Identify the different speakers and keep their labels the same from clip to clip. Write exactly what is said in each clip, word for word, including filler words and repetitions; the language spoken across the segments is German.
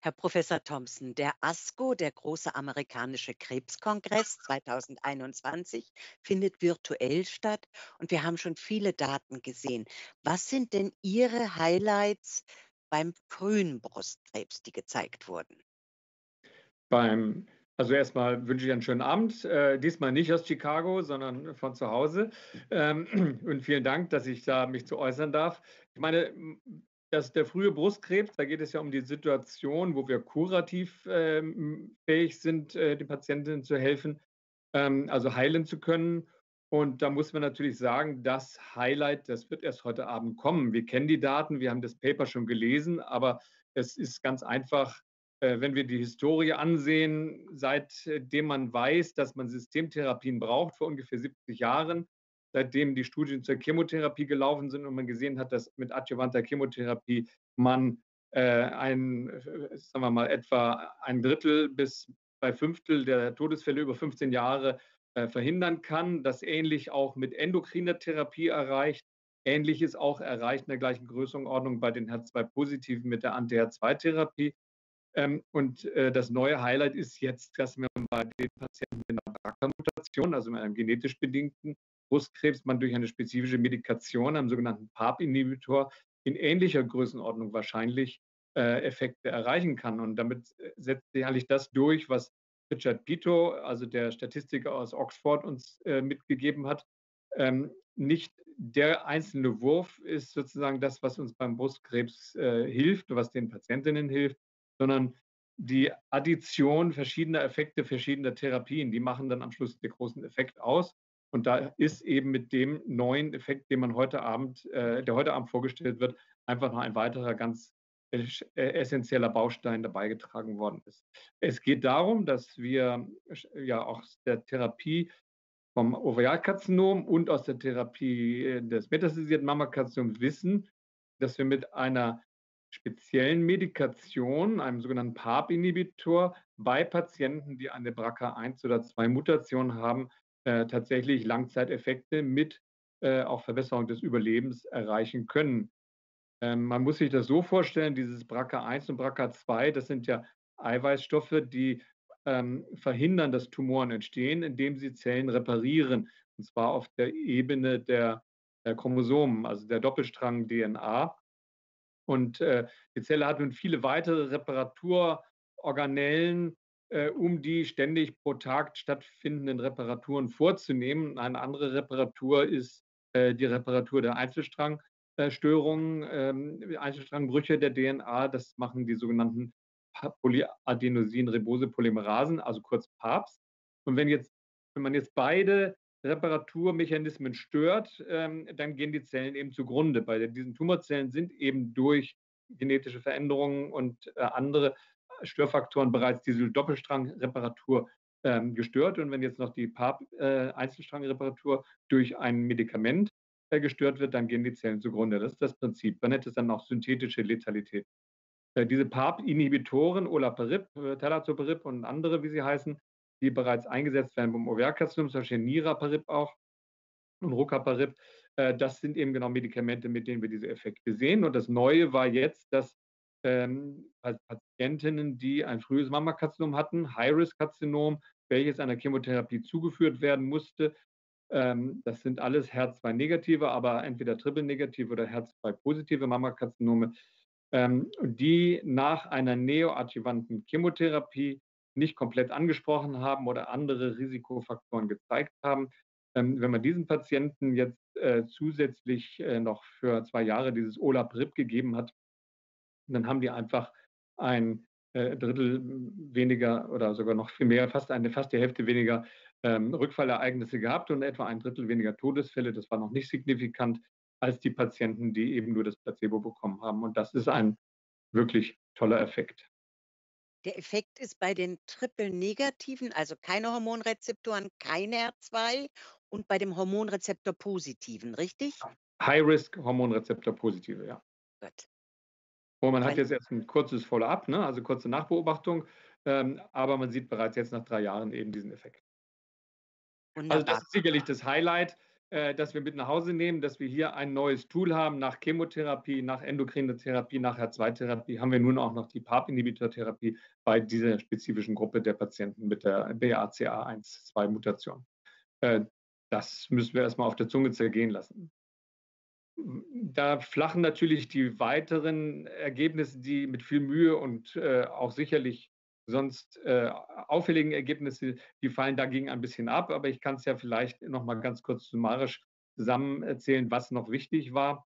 Speaker 1: Herr Professor Thompson, der ASCO, der große amerikanische Krebskongress zweitausendeinundzwanzig, findet virtuell statt und wir haben schon viele Daten gesehen. Was sind denn Ihre Highlights beim frühen Brustkrebs, die gezeigt wurden?
Speaker 2: Beim also erstmal wünsche ich einen schönen Abend, äh, diesmal nicht aus Chicago, sondern von zu Hause. Ähm, und vielen Dank, dass ich da mich zu äußern darf. Ich meine, hm, dass der frühe Brustkrebs, da geht es ja um die Situation, wo wir kurativ, ähm, fähig sind, äh, den Patientinnen zu helfen, ähm, also heilen zu können. Und da muss man natürlich sagen, das Highlight, das wird erst heute Abend kommen. Wir kennen die Daten, wir haben das Paper schon gelesen, aber es ist ganz einfach, äh, wenn wir die Historie ansehen, seitdem man weiß, dass man Systemtherapien braucht, vor ungefähr siebzig Jahren, seitdem die Studien zur Chemotherapie gelaufen sind und man gesehen hat, dass mit adjuvanter Chemotherapie man äh, ein, äh, sagen wir mal, etwa ein Drittel bis zwei Fünftel der Todesfälle über fünfzehn Jahre äh, verhindern kann. Das ähnlich auch mit endokriner Therapie erreicht. Ähnliches auch erreicht in der gleichen Größenordnung bei den H E R zwei Positiven mit der Anti-H E R zwei Therapie. Ähm, und äh, das neue Highlight ist jetzt, dass man bei den Patienten mit einer B R C A-Mutation, also mit einem genetisch bedingten Brustkrebs, man durch eine spezifische Medikation, einem sogenannten P A R P-Inhibitor, in ähnlicher Größenordnung wahrscheinlich äh, Effekte erreichen kann. Und damit äh, setzt sich eigentlich das durch, was Richard Peto, also der Statistiker aus Oxford, uns äh, mitgegeben hat. Ähm, nicht der einzelne Wurf ist sozusagen das, was uns beim Brustkrebs äh, hilft, was den Patientinnen hilft, sondern die Addition verschiedener Effekte, verschiedener Therapien, die machen dann am Schluss den großen Effekt aus. Und da ist eben mit dem neuen Effekt, den man heute Abend, äh, der heute Abend vorgestellt wird, einfach noch ein weiterer ganz äh, essentieller Baustein dabei getragen worden ist. Es geht darum, dass wir ja auch aus der Therapie vom Ovarialkarzinom und aus der Therapie äh, des metastasierten Mammakarzinoms wissen, dass wir mit einer speziellen Medikation, einem sogenannten P A R P-Inhibitor, bei Patienten, die eine B R C A eins oder zwei Mutation haben, äh, tatsächlich Langzeiteffekte mit äh, auch Verbesserung des Überlebens erreichen können. Ähm, man muss sich das so vorstellen, dieses B R C A eins und B R C A zwei, das sind ja Eiweißstoffe, die ähm, verhindern, dass Tumoren entstehen, indem sie Zellen reparieren, und zwar auf der Ebene der äh, Chromosomen, also der Doppelstrang-D N A. Und äh, die Zelle hat nun viele weitere Reparaturorganellen, äh, um die ständig pro Tag stattfindenden Reparaturen vorzunehmen. Eine andere Reparatur ist äh, die Reparatur der Einzelstrangstörungen, ähm, Einzelstrangbrüche der D N A. Das machen die sogenannten Polyadenosin-Ribose-Polymerasen, also kurz P A R Ps. Und wenn jetzt, wenn man jetzt beide Reparaturmechanismen stört, ähm, dann gehen die Zellen eben zugrunde. Bei diesen Tumorzellen sind eben durch genetische Veränderungen und äh, andere Störfaktoren bereits diese Doppelstrangreparatur ähm, gestört. Und wenn jetzt noch die P A R P-Einzelstrangreparatur durch ein Medikament äh, gestört wird, dann gehen die Zellen zugrunde. Das ist das Prinzip. Man nennt es dann auch synthetische Letalität. Äh, diese P A R P-Inhibitoren, Olaparib, äh, Talazoparib und andere, wie sie heißen, die bereits eingesetzt werden beim Ovarialkarzinom, zum Beispiel Niraparib auch und Rucaparib, äh, das sind eben genau Medikamente, mit denen wir diese Effekte sehen. Und das Neue war jetzt, dass ähm, Patientinnen, die ein frühes Mammakarzinom hatten, High-Risk-Karzinom, welches einer Chemotherapie zugeführt werden musste, ähm, das sind alles H E R zwei negative, aber entweder triple-negative oder H E R zwei positive Mammakarzinome, ähm, die nach einer neoadjuvanten Chemotherapie nicht komplett angesprochen haben oder andere Risikofaktoren gezeigt haben. Ähm, wenn man diesen Patienten jetzt äh, zusätzlich äh, noch für zwei Jahre dieses Olaparib gegeben hat, dann haben die einfach ein äh, Drittel weniger oder sogar noch viel mehr, fast eine fast die Hälfte weniger ähm, Rückfallereignisse gehabt und etwa ein Drittel weniger Todesfälle. Das war noch nicht signifikant als die Patienten, die eben nur das Placebo bekommen haben. Und das ist ein wirklich toller Effekt.
Speaker 1: Der Effekt ist bei den Triple-Negativen, also keine Hormonrezeptoren, keine H E R zwei und bei dem Hormonrezeptor-Positiven, richtig?
Speaker 2: High-Risk Hormonrezeptor-Positive, ja.
Speaker 1: Gut.
Speaker 2: Und man hat
Speaker 1: Weil
Speaker 2: jetzt erst ein kurzes Follow-up, ne, also kurze Nachbeobachtung, ähm, aber man sieht bereits jetzt nach drei Jahren eben diesen Effekt. Also, das
Speaker 1: wunderbar.
Speaker 2: ist sicherlich das Highlight. äh, das wir mit nach Hause nehmen, dass wir hier ein neues Tool haben. Nach Chemotherapie, nach endokrine Therapie, nach H zwei Therapie haben wir nun auch noch die PARP-Inhibitor-Therapie bei dieser spezifischen Gruppe der Patienten mit der B R C A eins zwei Mutation. Äh, das müssen wir erstmal auf der Zunge zergehen lassen. Da flachen natürlich die weiteren Ergebnisse, die mit viel Mühe und äh, auch sicherlich sonst äh, auffälligen Ergebnisse, die fallen dagegen ein bisschen ab. Aber ich kann es ja vielleicht noch mal ganz kurz summarisch zusammen erzählen, was noch wichtig war.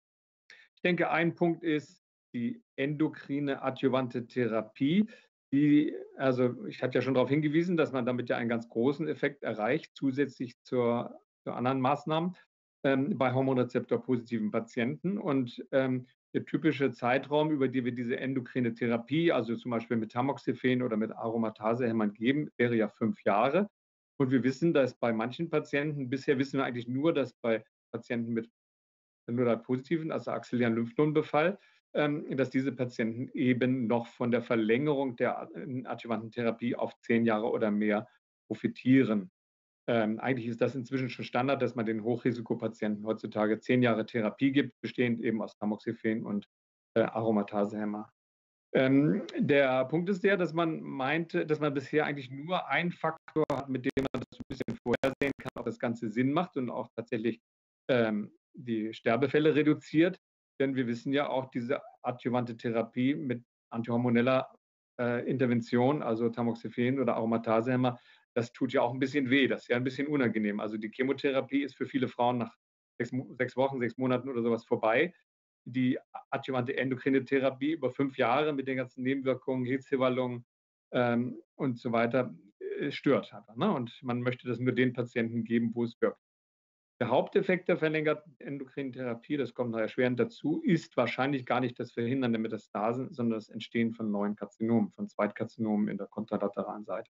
Speaker 2: Ich denke, ein Punkt ist die endokrine adjuvante Therapie. Die, also ich hatte ja schon darauf hingewiesen, dass man damit ja einen ganz großen Effekt erreicht, zusätzlich zur, zu anderen Maßnahmen ähm, bei hormonrezeptorpositiven Patienten. Und ähm, der typische Zeitraum, über den wir diese endokrine Therapie, also zum Beispiel mit Tamoxifen oder mit Aromatasehemmern geben, wäre ja fünf Jahre. Und wir wissen, dass bei manchen Patienten, bisher wissen wir eigentlich nur, dass bei Patienten mit nodal-positiven, also axillären Lymphknotenbefall, ähm, dass diese Patienten eben noch von der Verlängerung der adjuvanten Therapie auf zehn Jahre oder mehr profitieren. Ähm, eigentlich ist das inzwischen schon Standard, dass man den Hochrisikopatienten heutzutage zehn Jahre Therapie gibt, bestehend eben aus Tamoxifen und äh, Aromatasehemmer. Ähm, der Punkt ist der, dass man meinte, dass man bisher eigentlich nur einen Faktor hat, mit dem man das ein bisschen vorhersehen kann, ob das Ganze Sinn macht und auch tatsächlich ähm, die Sterbefälle reduziert. Denn wir wissen ja auch, diese adjuvante Therapie mit antihormoneller äh, Intervention, also Tamoxifen oder Aromatasehemmer, das tut ja auch ein bisschen weh, das ist ja ein bisschen unangenehm. Also die Chemotherapie ist für viele Frauen nach sechs, sechs Wochen, sechs Monaten oder sowas vorbei. Die adjuvante endokrine Therapie über fünf Jahre mit den ganzen Nebenwirkungen, Hitzewallungen ähm, und so weiter äh, stört einfach. Ne? Und man möchte das nur den Patienten geben, wo es wirkt. Der Haupteffekt der verlängerten endokrinen Therapie, das kommt noch erschwerend dazu, ist wahrscheinlich gar nicht das Verhindern der Metastasen, sondern das Entstehen von neuen Karzinomen, von Zweitkarzinomen in der kontralateralen Seite.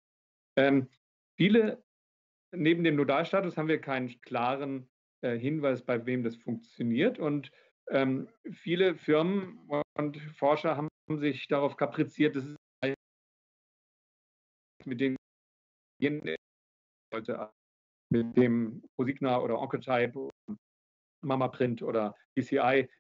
Speaker 2: Ähm, viele, neben dem Nodalstatus haben wir keinen klaren äh, Hinweis, bei wem das funktioniert. Und ähm, viele Firmen und Forscher haben sich darauf kapriziert, dass es mit den Leute mit dem Prosigna oder Oncotype, Mamaprint oder B C I.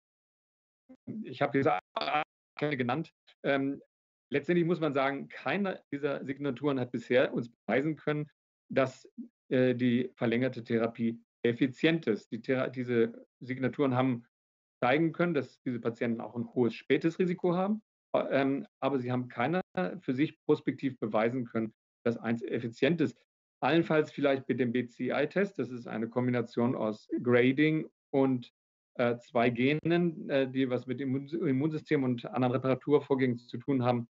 Speaker 2: Ich habe diese keine genannt. Ähm, letztendlich muss man sagen, keine dieser Signaturen hat bisher uns beweisen können, dass äh, die verlängerte Therapie effizient ist. Die Thera diese Signaturen haben zeigen können, dass diese Patienten auch ein hohes spätes Risiko haben, ähm, aber sie haben keiner für sich prospektiv beweisen können, dass eins effizient ist. Allenfalls vielleicht mit dem B C I-Test, das ist eine Kombination aus Grading und äh, zwei Genen, äh, die was mit dem Immunsystem und anderen Reparaturvorgängen zu tun haben,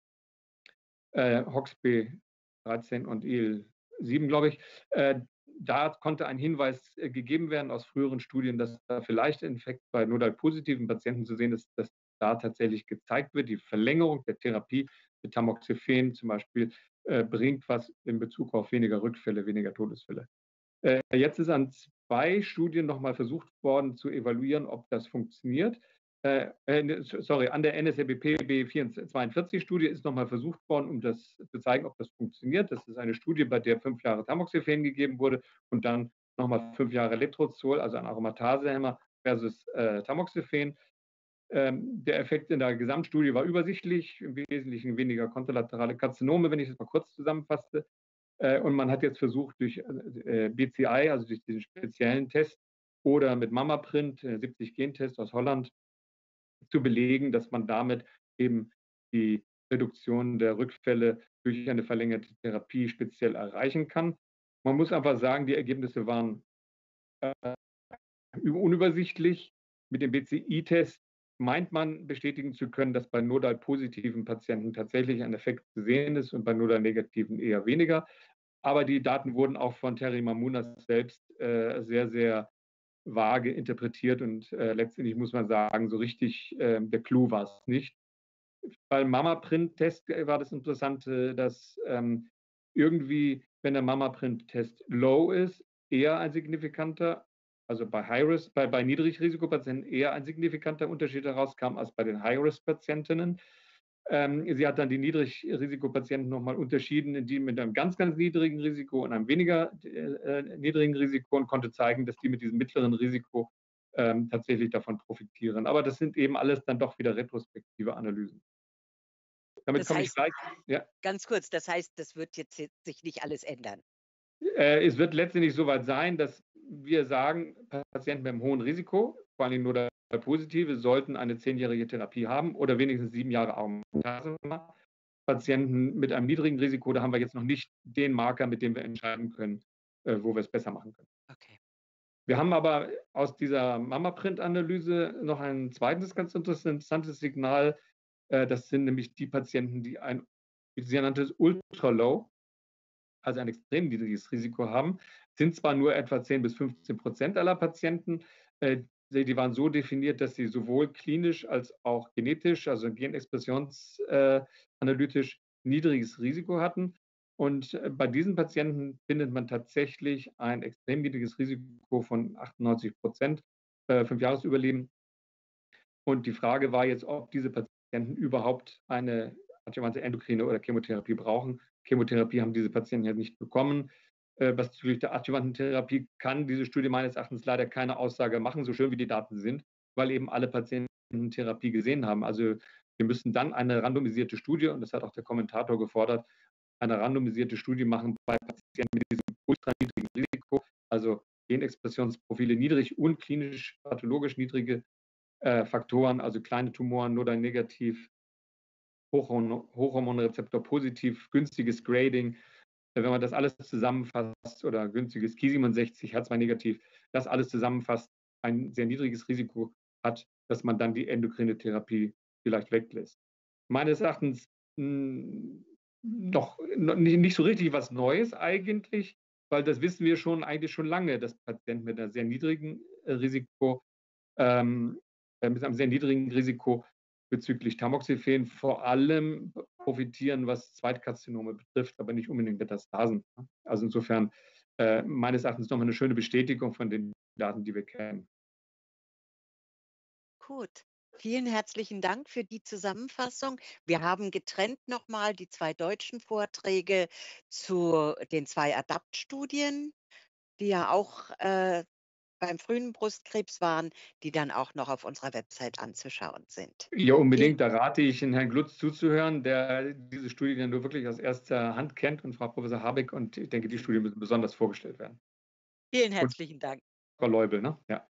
Speaker 2: äh, H O X B dreizehn und I L sieben, glaube ich. Äh, da konnte ein Hinweis äh, gegeben werden aus früheren Studien, dass da vielleicht ein Effekt bei nodal-positiven Patienten zu sehen ist, dass da tatsächlich gezeigt wird, die Verlängerung der Therapie mit Tamoxifen zum Beispiel äh, bringt was in Bezug auf weniger Rückfälle, weniger Todesfälle. Äh, jetzt ist an zwei Studien nochmal versucht worden zu evaluieren, ob das funktioniert. Äh, äh, sorry, an der N S R B P B zweiundvierzig-Studie ist nochmal versucht worden, um das zu zeigen, ob das funktioniert. Das ist eine Studie, bei der fünf Jahre Tamoxifen gegeben wurde und dann nochmal fünf Jahre Letrozol, also ein Aromatasehemmer versus äh, Tamoxifen. Ähm, der Effekt in der Gesamtstudie war übersichtlich, im Wesentlichen weniger kontralaterale Karzinome, wenn ich das mal kurz zusammenfasse. Äh, und man hat jetzt versucht, durch äh, B C I, also durch diesen speziellen Test oder mit Mamaprint, äh, siebzig Gen-Test aus Holland, zu belegen, dass man damit eben die Reduktion der Rückfälle durch eine verlängerte Therapie speziell erreichen kann. Man muss einfach sagen, die Ergebnisse waren äh, unübersichtlich. Mit dem B C I-Test meint man bestätigen zu können, dass bei nodal-positiven Patienten tatsächlich ein Effekt zu sehen ist und bei nodal-negativen eher weniger. Aber die Daten wurden auch von Terry Mamounas selbst äh, sehr, sehr vage interpretiert und äh, letztendlich muss man sagen, so richtig äh, der Clou war es nicht. Beim Mama-Print-Test war das Interessante, dass ähm, irgendwie, wenn der Mama-Print-Test low ist, eher ein signifikanter, also bei High-Risk, bei, bei Niedrigrisikopatienten eher ein signifikanter Unterschied herauskam als bei den High-Risk-Patientinnen. Ähm, sie hat dann die Niedrigrisikopatienten nochmal unterschieden in die mit einem ganz, ganz niedrigen Risiko und einem weniger äh, niedrigen Risiko und konnte zeigen, dass die mit diesem mittleren Risiko ähm, tatsächlich davon profitieren. Aber das sind eben alles dann doch wieder retrospektive Analysen. Damit
Speaker 1: Das
Speaker 2: komme ich
Speaker 1: heißt,
Speaker 2: gleich. Ja.
Speaker 1: ganz kurz, das heißt, das wird jetzt sich nicht alles ändern.
Speaker 2: Äh, es wird letztendlich soweit sein, dass wir sagen, Patienten mit einem hohen Risiko, vor allem nur der Positive, sollten eine zehnjährige Therapie haben oder wenigstens sieben Jahre Augenplasma. Patienten mit einem niedrigen Risiko, da haben wir jetzt noch nicht den Marker, mit dem wir entscheiden können, äh, wo wir es besser machen können.
Speaker 1: Okay.
Speaker 2: Wir haben aber aus dieser Mama-Print-Analyse noch ein zweites ganz interessantes Signal. Äh, das sind nämlich die Patienten, die ein sogenanntes Ultra-Low, also ein extrem niedriges Risiko haben, sind zwar nur etwa zehn bis fünfzehn Prozent aller Patienten, äh, die waren so definiert, dass sie sowohl klinisch als auch genetisch, also genexpressionsanalytisch, niedriges Risiko hatten. Und äh, bei diesen Patienten findet man tatsächlich ein extrem niedriges Risiko von achtundneunzig Prozent, äh, fünf Jahresüberleben. Und die Frage war jetzt, ob diese Patienten überhaupt eine adjuvante endokrine oder Chemotherapie brauchen. Chemotherapie haben diese Patienten ja nicht bekommen. Äh, was bezüglich der adjuvanten Therapie kann diese Studie meines Erachtens leider keine Aussage machen, so schön wie die Daten sind, weil eben alle Patienten Therapie gesehen haben. Also wir müssen dann eine randomisierte Studie, und das hat auch der Kommentator gefordert, eine randomisierte Studie machen bei Patienten mit diesem ultra niedrigen Risiko, also Genexpressionsprofile niedrig und klinisch pathologisch niedrige äh, Faktoren, also kleine Tumoren, Nodal negativ, Hochhormonrezeptor positiv, günstiges Grading. Wenn man das alles zusammenfasst oder günstiges Ki siebenundsechzig, H zwei negativ, das alles zusammenfasst, ein sehr niedriges Risiko hat, dass man dann die endokrine Therapie vielleicht weglässt. Meines Erachtens mh, noch nicht, nicht so richtig was Neues eigentlich, weil das wissen wir schon eigentlich schon lange, dass Patienten mit einem sehr niedrigen äh, Risiko ähm, mit einem sehr niedrigen Risiko bezüglich Tamoxifen vor allem profitieren, was Zweitkarzinome betrifft, aber nicht unbedingt Metastasen. Also insofern äh, meines Erachtens nochmal eine schöne Bestätigung von den Daten, die wir kennen.
Speaker 1: Gut. Vielen herzlichen Dank für die Zusammenfassung. Wir haben getrennt nochmal die zwei deutschen Vorträge zu den zwei Adapt-Studien, die ja auch äh, beim frühen Brustkrebs waren, die dann auch noch auf unserer Website anzuschauen sind.
Speaker 2: Ja,
Speaker 1: Vielen,
Speaker 2: unbedingt. Da rate ich Ihnen, Herrn Glutz zuzuhören, der diese Studie dann nur wirklich aus erster Hand kennt, und Frau Professor Habeck. Und ich denke, die Studien müssen besonders vorgestellt werden.
Speaker 1: vielen
Speaker 2: Und
Speaker 1: herzlichen Dank.
Speaker 2: Frau Leubel, ne? Ja.